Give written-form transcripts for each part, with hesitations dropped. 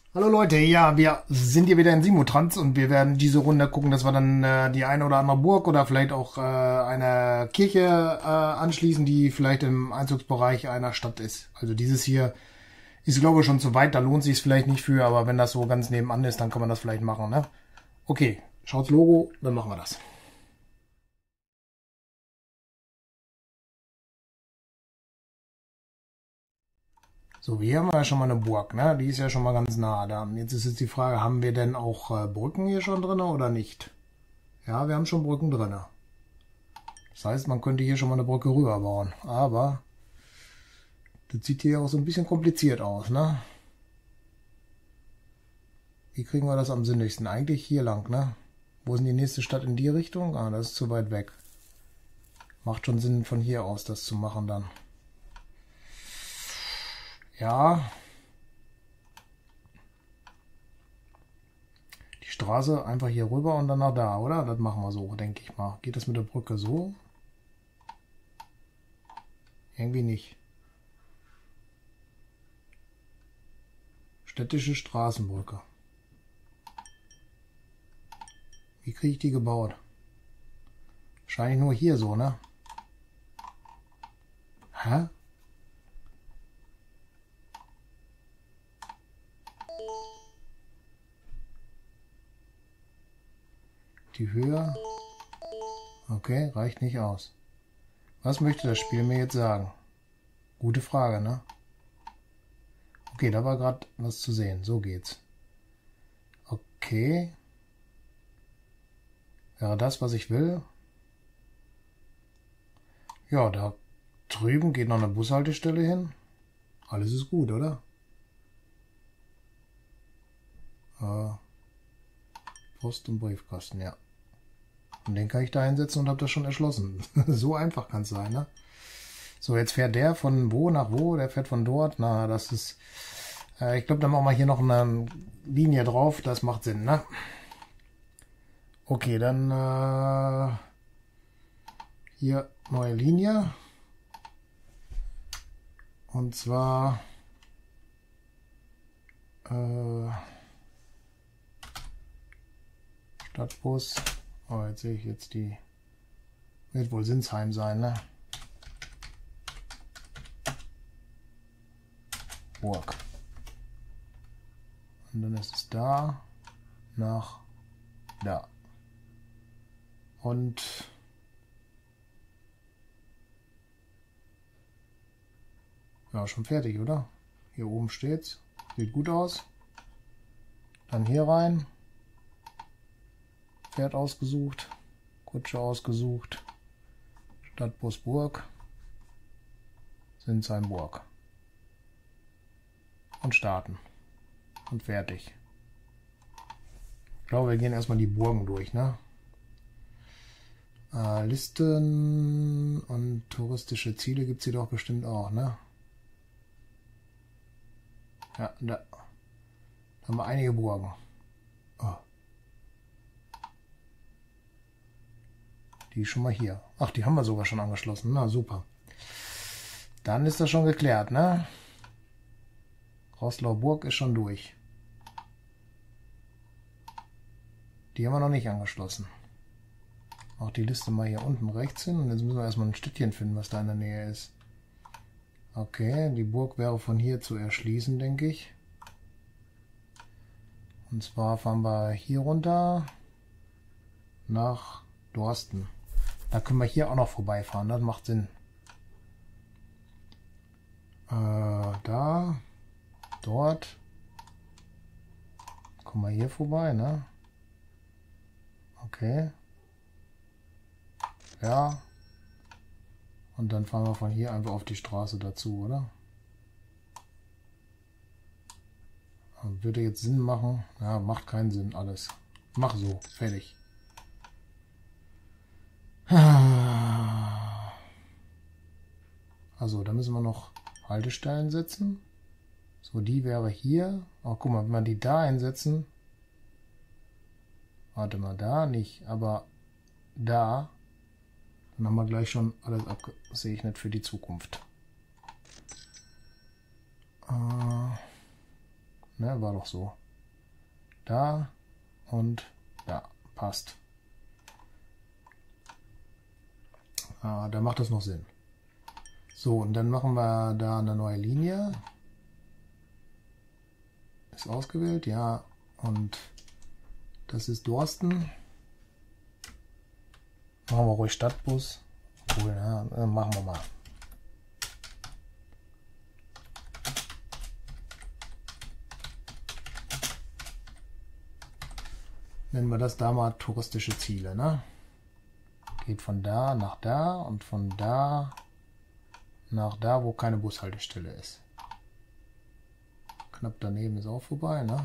Hallo Leute, ja, wir sind hier wieder in Simotrans und wir werden diese Runde gucken, dass wir dann die eine oder andere Burg oder vielleicht auch eine Kirche anschließen, die vielleicht im Einzugsbereich einer Stadt ist. Also dieses hier ist, glaube ich, schon zu weit, da lohnt sich es vielleicht nicht für, aber wenn das so ganz nebenan ist, dann kann man das vielleicht machen, ne? Okay, schaut's Logo, dann machen wir das. So, hier haben wir ja schon mal eine Burg, ne? Die ist ja schon mal ganz nah da. Jetzt ist jetzt die Frage, haben wir denn auch Brücken hier schon drin oder nicht? Ja, wir haben schon Brücken drin. Das heißt, man könnte hier schon mal eine Brücke rüber bauen. Aber das sieht hier auch so ein bisschen kompliziert aus, ne? Wie kriegen wir das am sinnigsten? Eigentlich hier lang, ne? Wo ist denn die nächste Stadt in die Richtung? Ah, das ist zu weit weg. Macht schon Sinn, von hier aus das zu machen dann. Ja. Die Straße einfach hier rüber und dann nach da, oder? Das machen wir so, denke ich mal. Geht das mit der Brücke so? Irgendwie nicht. Städtische Straßenbrücke. Wie kriege ich die gebaut? Wahrscheinlich nur hier so, ne? Hä? Die Höhe? Okay, reicht nicht aus. Was möchte das Spiel mir jetzt sagen? Gute Frage, ne? Okay, da war gerade was zu sehen. So geht's. Okay. Wäre das, was ich will? Ja, da drüben geht noch eine Bushaltestelle hin. Alles ist gut, oder? Post- und Briefkasten, ja. Und den kann ich da hinsetzen und habe das schon erschlossen. So einfach kann es sein, ne? So, jetzt fährt der von wo nach wo? Der fährt von dort. Na, das ist... ich glaube, dann machen wir hier noch eine Linie drauf. Das macht Sinn, ne? Okay, dann hier neue Linie. Und zwar... Stadtbus. Oh, jetzt sehe ich jetzt die... Wird wohl Sinsheim sein, ne? Burg. Und dann ist es da nach da. Und ja, schon fertig, oder? Hier oben steht's. Sieht gut aus. Dann hier rein. Pferd ausgesucht. Kutsche ausgesucht. Stadtbus Burg. Sinsheim Burg. Und starten. Und fertig. Ich glaube, wir gehen erstmal die Burgen durch, ne? Listen und touristische Ziele gibt es hier doch bestimmt auch, ne? Ja, da haben wir einige Burgen. Oh. Die ist schon mal hier. Ach, die haben wir sogar schon angeschlossen. Na, super. Dann ist das schon geklärt, ne? Roßlau Burg ist schon durch. Die haben wir noch nicht angeschlossen. Auch die Liste mal hier unten rechts hin. Und jetzt müssen wir erstmal ein Städtchen finden, was da in der Nähe ist. Okay, die Burg wäre von hier zu erschließen, denke ich. Und zwar fahren wir hier runter nach Dorsten. Da können wir hier auch noch vorbeifahren, das macht Sinn. Da, dort. Kommen wir hier vorbei, ne? Okay. Ja. Und dann fahren wir von hier einfach auf die Straße dazu, oder? Würde jetzt Sinn machen? Ja, macht keinen Sinn alles. Mach so, fertig. Also, da müssen wir noch Haltestellen setzen. So, die wäre hier. Oh, guck mal, wenn wir die da einsetzen. Warte mal, da nicht, aber da. Dann haben wir gleich schon alles abgesegnet für die Zukunft. Ne, war doch so. Da und da. Passt. Da macht das noch Sinn. So, und dann machen wir da eine neue Linie. Ist ausgewählt, ja. Und das ist Dorsten. Machen wir ruhig Stadtbus. Cool, ja, machen wir mal. Nennen wir das da mal touristische Ziele, ne? Geht von da nach da und von da nach da, wo keine Bushaltestelle ist. Knapp daneben ist auch vorbei, ne?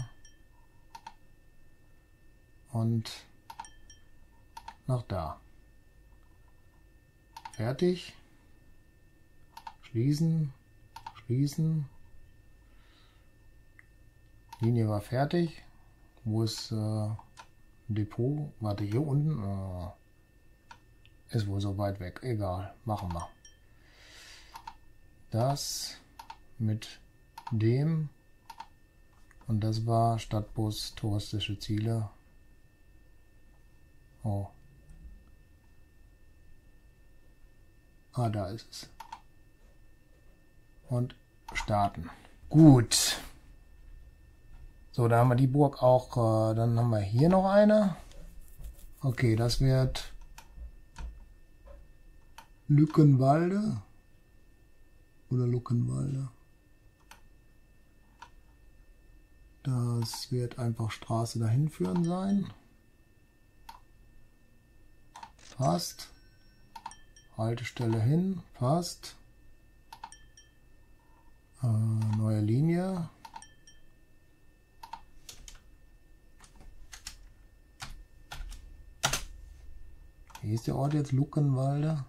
Und nach da. Fertig. Schließen. Schließen. Linie war fertig. Wo ist Depot? Warte, hier unten. Ist wohl so weit weg. Egal. Machen wir. Das mit dem. Und das war Stadtbus, touristische Ziele. Oh. Ah, da ist es. Und starten. Gut. So, da haben wir die Burg auch. Dann haben wir hier noch eine. Okay, das wird Lückenwalde. Oder Luckenwalde. Das wird einfach Straße dahin führen sein. Passt. Haltestelle hin. Passt. Neue Linie. Wie ist der Ort jetzt? Luckenwalde.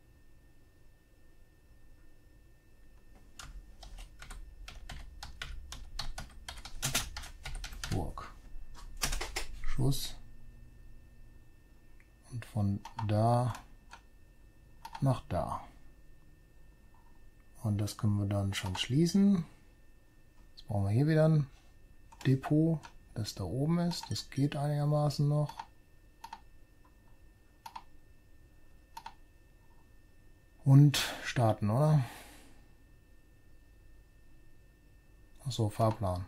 Burg. Schuss. Und von da nach da. Und das können wir dann schon schließen. Jetzt brauchen wir hier wieder ein Depot, das da oben ist. Das geht einigermaßen noch. Und starten, oder? Achso, Fahrplan.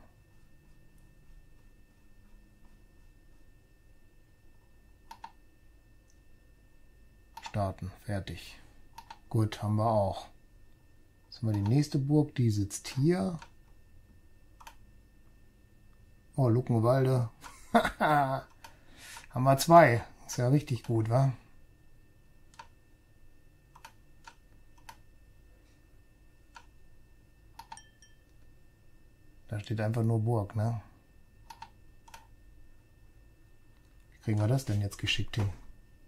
Starten, fertig. Gut, haben wir auch. Jetzt haben wir die nächste Burg, die sitzt hier. Oh, Luckenwalde. Haben wir zwei. Ist ja richtig gut, wa? Da steht einfach nur Burg, ne? Wie kriegen wir das denn jetzt geschickt hin?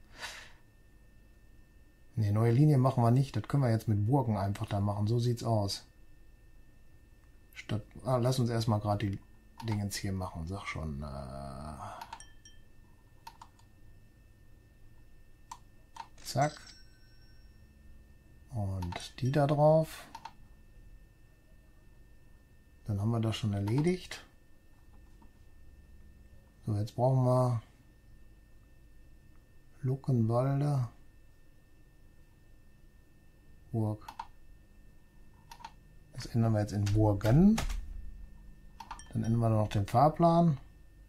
Ne, neue Linie machen wir nicht. Das können wir jetzt mit Burgen einfach da machen. So sieht's aus. Statt, lass uns erstmal gerade die Dingens hier machen. Sag schon. Zack. Und die da drauf. Dann haben wir das schon erledigt. So, jetzt brauchen wir Luckenwalde. Burg. Das ändern wir jetzt in Burgen. Dann ändern wir noch den Fahrplan.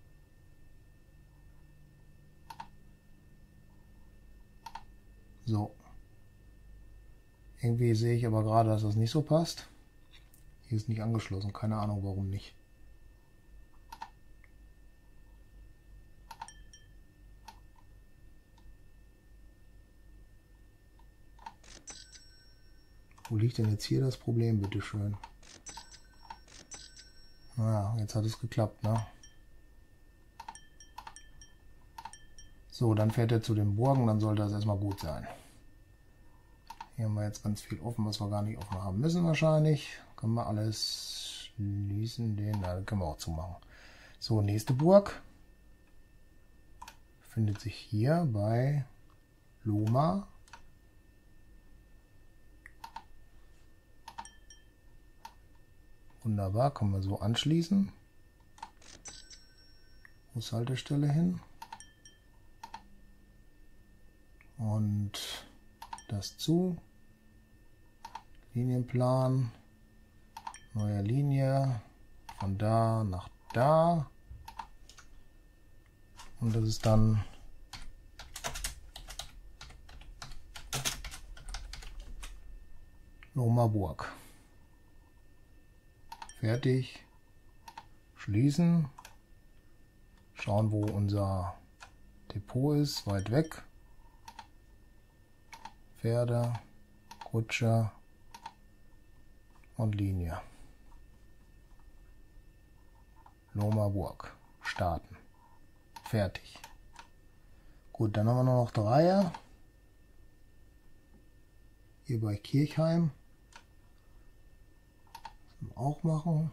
So. Irgendwie sehe ich aber gerade, dass das nicht so passt. Hier ist nicht angeschlossen. Keine Ahnung, warum nicht. Wo liegt denn jetzt hier das Problem, bitteschön? Naja, jetzt hat es geklappt, ne? So, dann fährt er zu den Burgen, dann sollte das erstmal gut sein. Hier haben wir jetzt ganz viel offen, was wir gar nicht offen haben müssen wahrscheinlich. Können wir alles schließen, den können wir auch zumachen. So, nächste Burg befindet sich hier bei Loma. Wunderbar, können wir so anschließen. Bushaltestelle hin. Und das zu. Linienplan. Neue Linie. Von da nach da. Und das ist dann Lohmer Burg. Fertig. Schließen. Schauen, wo unser Depot ist. Weit weg. Pferde, Kutscher und Linie. Lohmer Burg. Starten. Fertig. Gut, dann haben wir nur noch 3. Hier bei Kirchheim. Das auch machen.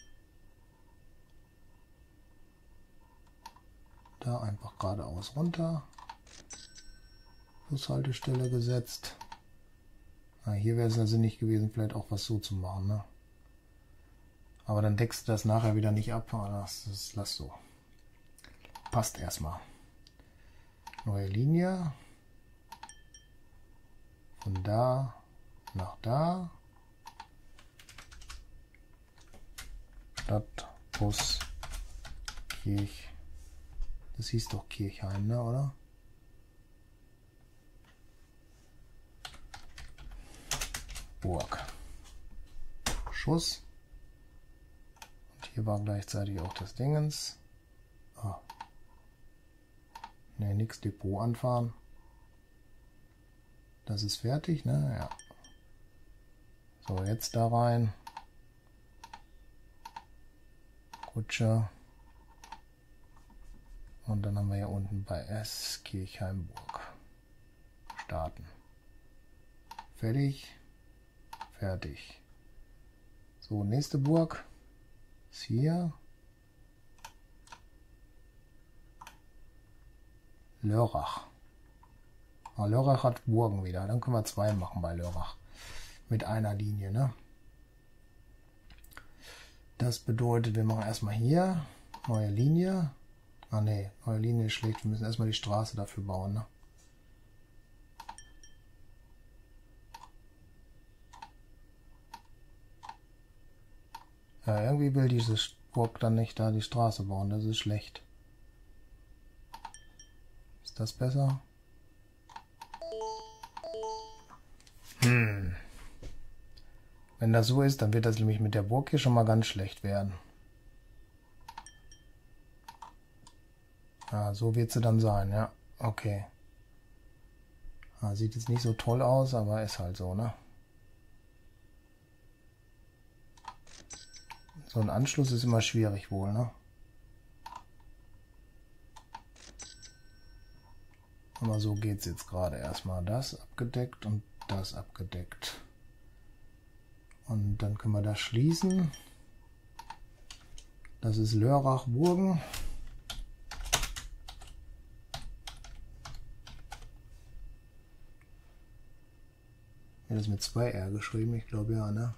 Da einfach geradeaus runter. Bushaltestelle gesetzt. Na, hier wäre es ja sinnig gewesen, vielleicht auch was so zu machen, ne? Aber dann deckst du das nachher wieder nicht ab. Das lass so. Passt erstmal. Neue Linie. Von da nach da. Stadt, Bus, Kirch. Das hieß doch Kirchheim, ne, oder? Burg. Schuss. Und hier war gleichzeitig auch das Dingens. Oh. Ne, nix Depot anfahren. Das ist fertig, ne? Ja. So, jetzt da rein. Kutscher. Und dann haben wir hier unten bei S Kirchheimburg. Starten. Fertig. Fertig. So, nächste Burg ist hier. Lörrach. Oh, Lörrach hat Burgen wieder. Dann können wir 2 machen bei Lörrach. Mit einer Linie, ne? Das bedeutet, wir machen erstmal hier neue Linie. Ah ne, neue Linie ist schlecht. Wir müssen erstmal die Straße dafür bauen, ne? Ja, irgendwie will dieses Burg dann nicht da die Straße bauen. Das ist schlecht. Ist das besser? Wenn das so ist, dann wird das nämlich mit der Burg hier schon mal ganz schlecht werden. Ja, so wird sie dann sein, ja. Okay. Ja, sieht jetzt nicht so toll aus, aber ist halt so, ne? So ein Anschluss ist immer schwierig wohl, ne? Aber so geht es jetzt gerade. Erstmal das abgedeckt und das abgedeckt. Und dann können wir das schließen. Das ist Lörrach-Burgen. Wird das mit 2 R geschrieben? Ich glaube ja, ne?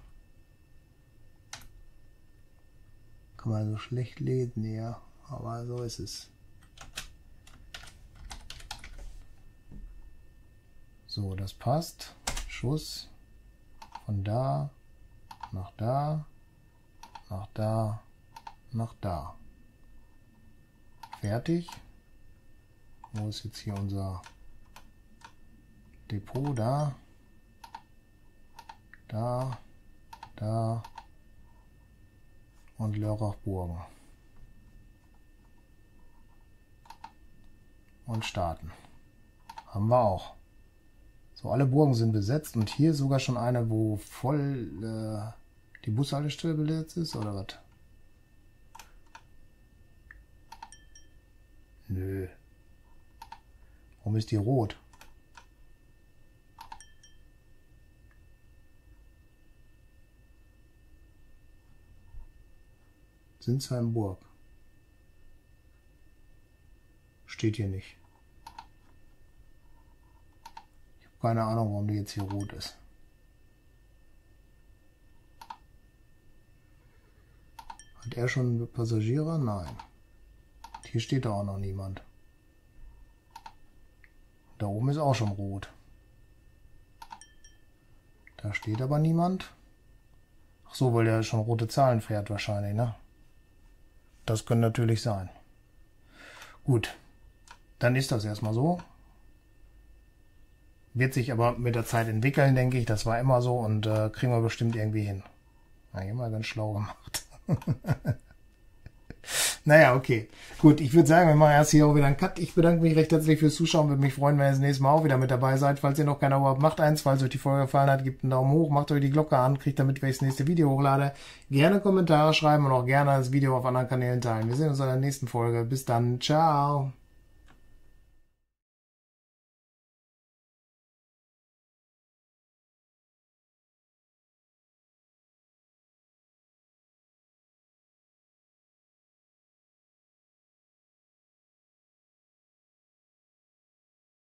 Kann man so schlecht lesen, ja. Aber so ist es. So, das passt. Schuss. Von da nach da, nach da, nach da. Fertig. Wo ist jetzt hier unser Depot? Da. Da. Da. Und Lörrach-Burgen. Und starten. Haben wir auch. So, alle Burgen sind besetzt und hier sogar schon eine, wo voll die Bushaltestelle besetzt ist, oder was? Nö. Warum ist die rot? Sinsheimburg. Steht hier nicht. Ich habe keine Ahnung, warum die jetzt hier rot ist. Hat er schon Passagiere? Nein. Hier steht da auch noch niemand. Da oben ist auch schon rot. Da steht aber niemand. Ach so, weil der schon rote Zahlen fährt wahrscheinlich, ne? Das könnte natürlich sein. Gut, dann ist das erstmal so. Wird sich aber mit der Zeit entwickeln, denke ich. Das war immer so und kriegen wir bestimmt irgendwie hin. Na, hier mal ganz schlau gemacht. Naja, okay. Gut, ich würde sagen, wir machen erst hier auch wieder einen Cut. Ich bedanke mich recht herzlich fürs Zuschauen. Würde mich freuen, wenn ihr das nächste Mal auch wieder mit dabei seid. Falls ihr noch kein Abo habt, macht eins. Falls euch die Folge gefallen hat, gebt einen Daumen hoch, macht euch die Glocke an, kriegt damit, wenn ich das nächste Video hochlade. Gerne Kommentare schreiben und auch gerne das Video auf anderen Kanälen teilen. Wir sehen uns in der nächsten Folge. Bis dann. Ciao.